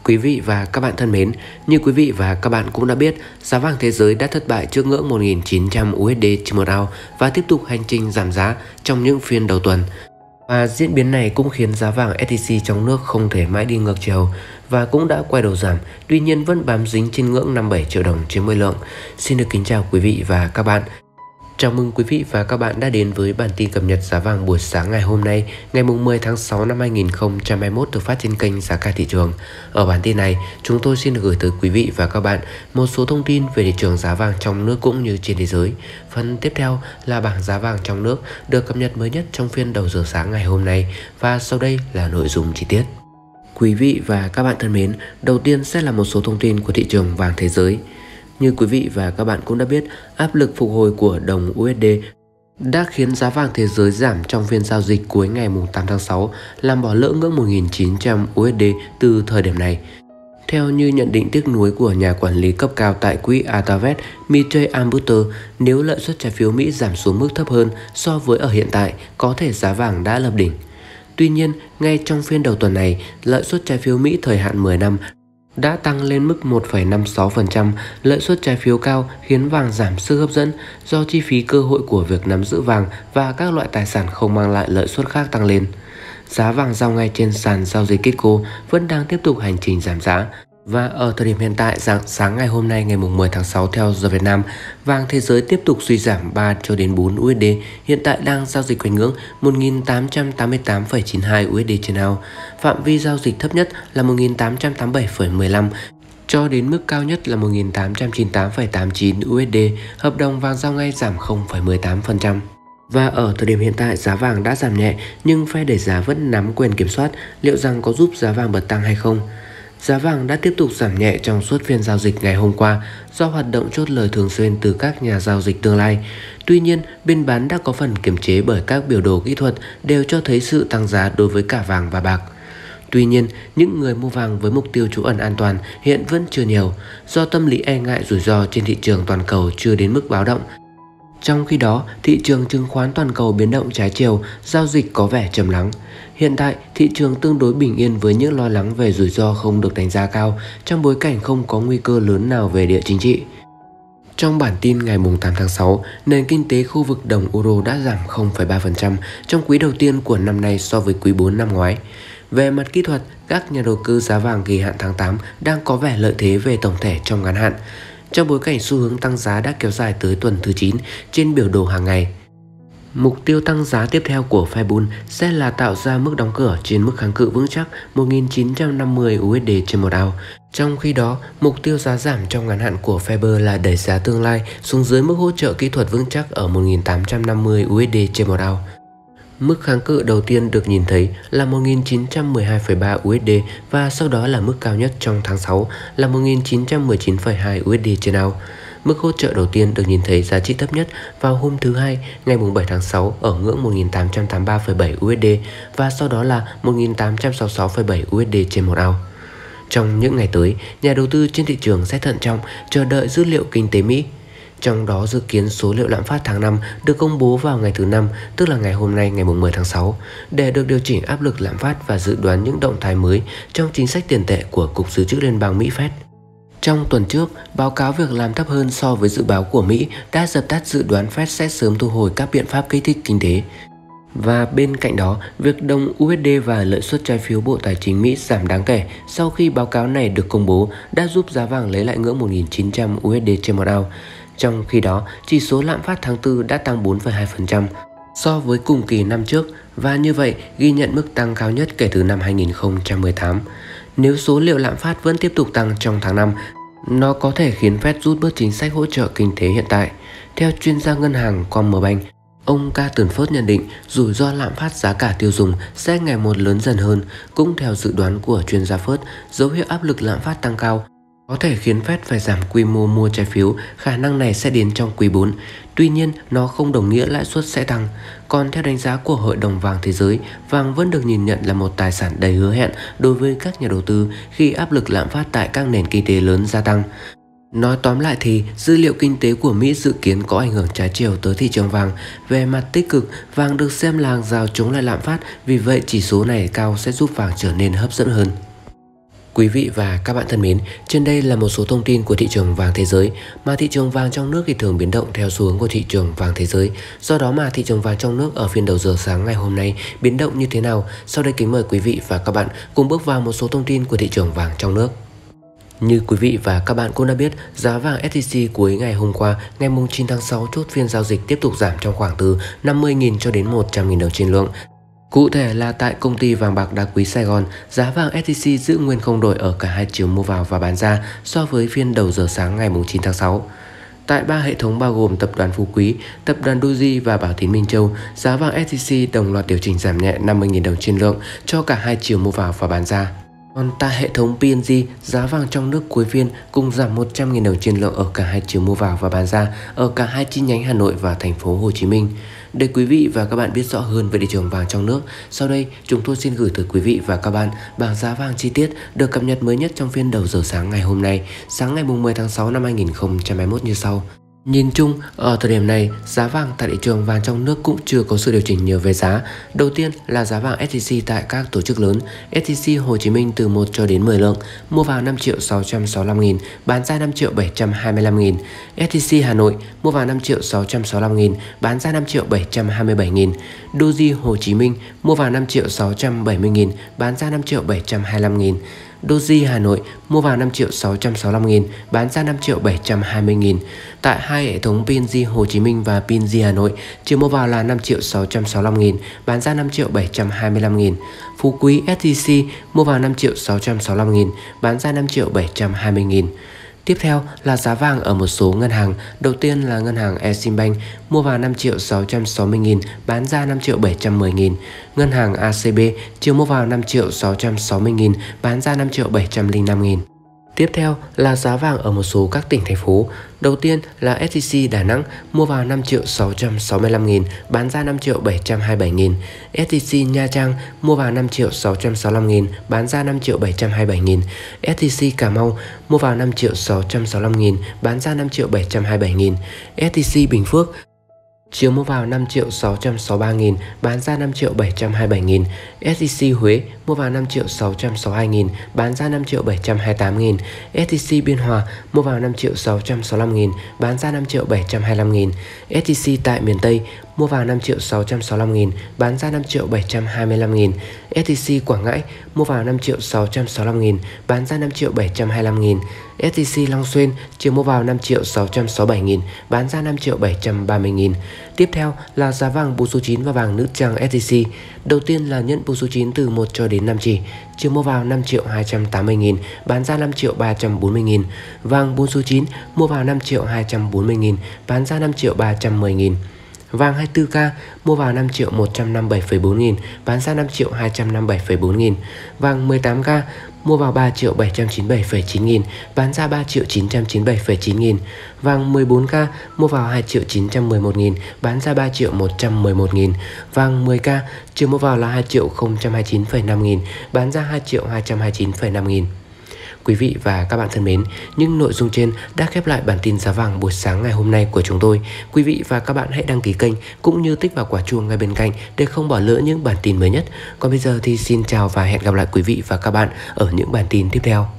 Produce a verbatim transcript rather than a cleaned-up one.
Quý vị và các bạn thân mến, như quý vị và các bạn cũng đã biết, giá vàng thế giới đã thất bại trước ngưỡng một nghìn chín trăm u ét đê trên một ounce và tiếp tục hành trình giảm giá trong những phiên đầu tuần. Và diễn biến này cũng khiến giá vàng ét i xê trong nước không thể mãi đi ngược chiều và cũng đã quay đầu giảm, tuy nhiên vẫn bám dính trên ngưỡng năm mươi bảy triệu đồng trên mỗi lượng. Xin được kính chào quý vị và các bạn. Chào mừng quý vị và các bạn đã đến với bản tin cập nhật giá vàng buổi sáng ngày hôm nay, ngày mười tháng sáu năm hai nghìn không trăm hai mươi mốt được phát trên kênh Giá Cả Thị Trường. Ở bản tin này, chúng tôi xin được gửi tới quý vị và các bạn một số thông tin về thị trường giá vàng trong nước cũng như trên thế giới. Phần tiếp theo là bảng giá vàng trong nước được cập nhật mới nhất trong phiên đầu giờ sáng ngày hôm nay, và sau đây là nội dung chi tiết. Quý vị và các bạn thân mến, đầu tiên sẽ là một số thông tin của thị trường vàng thế giới. Như quý vị và các bạn cũng đã biết, áp lực phục hồi của đồng u ét đê đã khiến giá vàng thế giới giảm trong phiên giao dịch cuối ngày tám tháng sáu, làm bỏ lỡ ngưỡng một nghìn chín trăm u ét đê từ thời điểm này. Theo như nhận định tiếc nuối của nhà quản lý cấp cao tại quỹ Altavest, Michel Ambuter, nếu lợi suất trái phiếu Mỹ giảm xuống mức thấp hơn so với ở hiện tại, có thể giá vàng đã lập đỉnh. Tuy nhiên, ngay trong phiên đầu tuần này, lợi suất trái phiếu Mỹ thời hạn mười năm đã tăng lên mức một phẩy năm mươi sáu phần trăm. Lợi suất trái phiếu cao khiến vàng giảm sức hấp dẫn do chi phí cơ hội của việc nắm giữ vàng và các loại tài sản không mang lại lợi suất khác tăng lên. Giá vàng giao ngay trên sàn giao dịch Kitco vẫn đang tiếp tục hành trình giảm giá. Và ở thời điểm hiện tại, dạng sáng ngày hôm nay ngày mười tháng sáu theo giờ Việt Nam, vàng thế giới tiếp tục suy giảm ba cho đến bốn u ét đê, hiện tại đang giao dịch quanh ngưỡng một nghìn tám trăm tám mươi tám phẩy chín mươi hai u ét đê trên ounce. Phạm vi giao dịch thấp nhất là một nghìn tám trăm tám mươi bảy phẩy mười lăm cho đến mức cao nhất là một nghìn tám trăm chín mươi tám phẩy tám mươi chín u ét đê. Hợp đồng vàng giao ngay giảm không phẩy mười tám phần trăm. Và ở thời điểm hiện tại, giá vàng đã giảm nhẹ nhưng phe đẩy giá vẫn nắm quyền kiểm soát, liệu rằng có giúp giá vàng bật tăng hay không? Giá vàng đã tiếp tục giảm nhẹ trong suốt phiên giao dịch ngày hôm qua do hoạt động chốt lời thường xuyên từ các nhà giao dịch tương lai. Tuy nhiên, bên bán đã có phần kiềm chế bởi các biểu đồ kỹ thuật đều cho thấy sự tăng giá đối với cả vàng và bạc. Tuy nhiên, những người mua vàng với mục tiêu trú ẩn an toàn hiện vẫn chưa nhiều do tâm lý e ngại rủi ro trên thị trường toàn cầu chưa đến mức báo động. Trong khi đó, thị trường chứng khoán toàn cầu biến động trái chiều, giao dịch có vẻ trầm lắng. Hiện tại, thị trường tương đối bình yên với những lo lắng về rủi ro không được đánh giá cao trong bối cảnh không có nguy cơ lớn nào về địa chính trị. Trong bản tin ngày tám tháng sáu, nền kinh tế khu vực đồng euro đã giảm không phẩy ba phần trăm trong quý đầu tiên của năm nay so với quý bốn năm ngoái. Về mặt kỹ thuật, các nhà đầu tư giá vàng kỳ hạn tháng tám đang có vẻ lợi thế về tổng thể trong ngắn hạn, trong bối cảnh xu hướng tăng giá đã kéo dài tới tuần thứ chín trên biểu đồ hàng ngày. Mục tiêu tăng giá tiếp theo của Fed sẽ là tạo ra mức đóng cửa trên mức kháng cự vững chắc một nghìn chín trăm năm mươi u ét đê trên một ounce. Trong khi đó, mục tiêu giá giảm trong ngắn hạn của Fed là đẩy giá tương lai xuống dưới mức hỗ trợ kỹ thuật vững chắc ở một nghìn tám trăm năm mươi u ét đê trên một ounce. Mức kháng cự đầu tiên được nhìn thấy là một nghìn chín trăm mười hai phẩy ba u ét đê và sau đó là mức cao nhất trong tháng sáu là một nghìn chín trăm mười chín phẩy hai u ét đê trên ounce. Mức hỗ trợ đầu tiên được nhìn thấy giá trị thấp nhất vào hôm thứ Hai ngày bảy tháng sáu ở ngưỡng một nghìn tám trăm tám mươi ba phẩy bảy u ét đê và sau đó là một nghìn tám trăm sáu mươi sáu phẩy bảy u ét đê trên một ounce. Trong những ngày tới, nhà đầu tư trên thị trường sẽ thận trọng chờ đợi dữ liệu kinh tế Mỹ. Trong đó dự kiến số liệu lạm phát tháng năm được công bố vào ngày thứ Năm, tức là ngày hôm nay ngày mười tháng sáu, để được điều chỉnh áp lực lạm phát và dự đoán những động thái mới trong chính sách tiền tệ của Cục Dự trữ Liên bang Mỹ Fed. Trong tuần trước, báo cáo việc làm thấp hơn so với dự báo của Mỹ đã dập tắt dự đoán Fed sẽ sớm thu hồi các biện pháp kích thích kinh tế. Và bên cạnh đó, việc đồng u ét đê và lợi suất trái phiếu Bộ Tài chính Mỹ giảm đáng kể sau khi báo cáo này được công bố đã giúp giá vàng lấy lại ngưỡng một nghìn chín trăm u ét đê trên một ounce. Trong khi đó, chỉ số lạm phát tháng tư đã tăng bốn phẩy hai phần trăm so với cùng kỳ năm trước và như vậy ghi nhận mức tăng cao nhất kể từ năm hai nghìn không trăm mười tám. Nếu số liệu lạm phát vẫn tiếp tục tăng trong tháng năm, nó có thể khiến Fed rút bớt chính sách hỗ trợ kinh tế hiện tại. Theo chuyên gia ngân hàng Commerzbank, ông Carsten Ford nhận định rủi ro lạm phát giá cả tiêu dùng sẽ ngày một lớn dần hơn. Cũng theo dự đoán của chuyên gia Ford, dấu hiệu áp lực lạm phát tăng cao có thể khiến Fed phải giảm quy mô mua trái phiếu, khả năng này sẽ đến trong quý bốn. Tuy nhiên, nó không đồng nghĩa lãi suất sẽ tăng. Còn theo đánh giá của Hội đồng Vàng Thế giới, vàng vẫn được nhìn nhận là một tài sản đầy hứa hẹn đối với các nhà đầu tư khi áp lực lạm phát tại các nền kinh tế lớn gia tăng. Nói tóm lại thì, dữ liệu kinh tế của Mỹ dự kiến có ảnh hưởng trái chiều tới thị trường vàng. Về mặt tích cực, vàng được xem là hàng rào chống lại lạm phát, vì vậy chỉ số này cao sẽ giúp vàng trở nên hấp dẫn hơn. Quý vị và các bạn thân mến, trên đây là một số thông tin của thị trường vàng thế giới, mà thị trường vàng trong nước thì thường biến động theo xu hướng của thị trường vàng thế giới. Do đó mà thị trường vàng trong nước ở phiên đầu giờ sáng ngày hôm nay biến động như thế nào? Sau đây kính mời quý vị và các bạn cùng bước vào một số thông tin của thị trường vàng trong nước. Như quý vị và các bạn cũng đã biết, giá vàng ét gi xê cuối ngày hôm qua, ngày chín tháng sáu chốt phiên giao dịch tiếp tục giảm trong khoảng từ năm mươi nghìn cho đến một trăm nghìn đồng trên lượng. Cụ thể là tại công ty vàng bạc đá quý Sài Gòn, giá vàng ét gi xê giữ nguyên không đổi ở cả hai chiều mua vào và bán ra so với phiên đầu giờ sáng ngày chín tháng sáu. Tại ba hệ thống bao gồm tập đoàn Phú Quý, tập đoàn Doji và Bảo Tín Minh Châu, giá vàng ét gi xê đồng loạt điều chỉnh giảm nhẹ năm mươi nghìn đồng trên lượng cho cả hai chiều mua vào và bán ra. Còn tại hệ thống pê en giê, giá vàng trong nước cuối phiên cùng giảm một trăm nghìn đồng trên lượng ở cả hai chiều mua vào và bán ra ở cả hai chi nhánh Hà Nội và thành phố Hồ Chí Minh. Để quý vị và các bạn biết rõ hơn về thị trường vàng trong nước, sau đây chúng tôi xin gửi tới quý vị và các bạn bảng giá vàng chi tiết được cập nhật mới nhất trong phiên đầu giờ sáng ngày hôm nay, sáng ngày mười tháng sáu năm hai nghìn không trăm hai mươi mốt như sau. Nhìn chung, ở thời điểm này, giá vàng tại thị trường vàng trong nước cũng chưa có sự điều chỉnh nhiều về giá. Đầu tiên là giá vàng ét gi xê tại các tổ chức lớn. ét gi xê Hồ Chí Minh từ một cho đến mười lượng, mua vào năm triệu sáu trăm sáu mươi lăm nghìn, bán ra năm triệu bảy trăm hai mươi lăm nghìn. ét gi xê Hà Nội mua vào năm triệu sáu trăm sáu mươi lăm nghìn, bán ra năm triệu bảy trăm hai mươi bảy nghìn. Doji Hồ Chí Minh mua vào năm triệu sáu trăm bảy mươi nghìn, bán ra năm triệu bảy trăm hai mươi lăm nghìn. Doji Hà Nội mua vào năm triệu sáu trăm sáu mươi lăm nghìn, bán ra năm triệu bảy trăm hai mươi nghìn. Tại hai hệ thống pê en giê Hồ Chí Minh và pê en giê Hà Nội, chiều mua vào là năm triệu sáu trăm sáu mươi lăm nghìn, bán ra năm triệu bảy trăm hai mươi lăm nghìn. Phú Quý ét gi xê mua vào năm triệu sáu trăm sáu mươi lăm nghìn, bán ra năm triệu bảy trăm hai mươi nghìn. Tiếp theo là giá vàng ở một số ngân hàng. Đầu tiên là ngân hàng Eximbank mua vào năm triệu sáu trăm sáu mươi nghìn, bán ra năm triệu bảy trăm mười nghìn. Ngân hàng a xê bê chiều mua vào năm triệu sáu trăm sáu mươi nghìn, bán ra năm triệu bảy trăm lẻ năm nghìn. Tiếp theo là giá vàng ở một số các tỉnh thành phố. Đầu tiên là ét gi xê Đà Nẵng mua vào năm triệu sáu trăm sáu mươi lăm nghìn, bán ra năm triệu bảy trăm hai mươi bảy nghìn. ét gi xê Nha Trang mua vào năm triệu sáu trăm sáu mươi lăm nghìn, bán ra năm triệu bảy trăm hai mươi bảy nghìn. ét gi xê Cà Mau mua vào năm triệu sáu trăm sáu mươi lăm nghìn, bán ra năm triệu bảy trăm hai mươi bảy nghìn. ét gi xê Bình Phước chiều mua vào năm triệu sáu trăm sáu mươi ba nghìn, bán ra năm triệu bảy trăm hai mươi bảy nghìn. ét gi xê Huế mua vào năm triệu sáu trăm sáu mươi hai nghìn, bán ra năm triệu bảy trăm hai mươi tám nghìn. ét gi xê Biên Hòa mua vào năm triệu sáu trăm sáu mươi lăm nghìn, bán ra năm triệu bảy trăm hai mươi lăm nghìn. ét gi xê tại miền Tây mua vào năm triệu sáu trăm sáu mươi lăm nghìn, bán ra năm triệu bảy trăm hai mươi lăm nghìn. ét gi xê Quảng Ngãi mua vào năm triệu sáu trăm sáu mươi lăm nghìn, bán ra năm triệu bảy trăm hai mươi lăm nghìn. ét gi xê Long Xuyên chiều mua vào năm triệu sáu trăm sáu mươi bảy nghìn, bán ra năm triệu bảy trăm ba mươi nghìn. Tiếp theo là giá vàng bốn số chín và vàng nữ trang ét gi xê. Đầu tiên là nhẫn bốn số chín từ một cho đến năm chỉ, chiều mua vào năm triệu hai trăm tám mươi nghìn, bán ra năm triệu ba trăm bốn mươi nghìn. Vàng bốn số chín mua vào năm triệu hai trăm bốn mươi nghìn, bán ra năm triệu ba trăm mười nghìn. Vàng hai mươi tư ca mua vào năm triệu một trăm năm mươi bảy phẩy bốn nghìn, bán ra năm triệu hai trăm năm mươi bảy phẩy bốn nghìn. Vàng mười tám ca mua vào ba triệu bảy trăm chín mươi bảy phẩy chín nghìn, bán ra ba triệu chín trăm chín mươi bảy phẩy chín nghìn. Vàng mười bốn ca mua vào hai triệu chín trăm mười một nghìn, bán ra ba triệu một trăm mười một nghìn. Vàng mười ca chiều mua vào là hai triệu không trăm hai mươi chín phẩy năm nghìn, bán ra hai triệu hai trăm hai mươi chín phẩy năm nghìn. Quý vị và các bạn thân mến, những nội dung trên đã khép lại bản tin giá vàng buổi sáng ngày hôm nay của chúng tôi. Quý vị và các bạn hãy đăng ký kênh cũng như tích vào quả chuông ngay bên cạnh để không bỏ lỡ những bản tin mới nhất. Còn bây giờ thì xin chào và hẹn gặp lại quý vị và các bạn ở những bản tin tiếp theo.